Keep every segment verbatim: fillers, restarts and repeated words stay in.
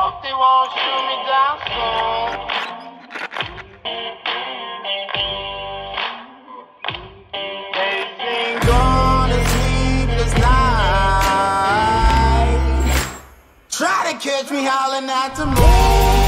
hope they won't shoot me down soon. They've been gone a sleepless night, try to catch me howling at the moon.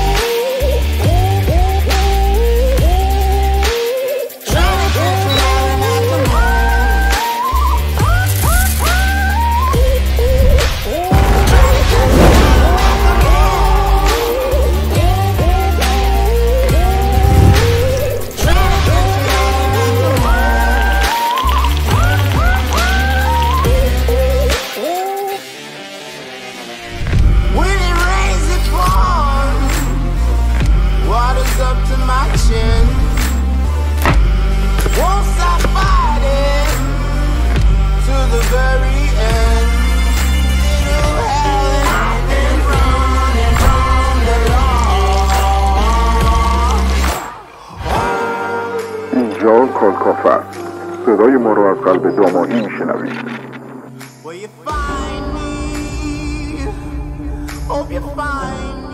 Up to my chin, won't stop fighting to the very end. Little hell, and I've been running from the law. اینجا کلکاف است. صدای ما رو از قلب دامایی میشنوید. Will you find me? Hope you find me.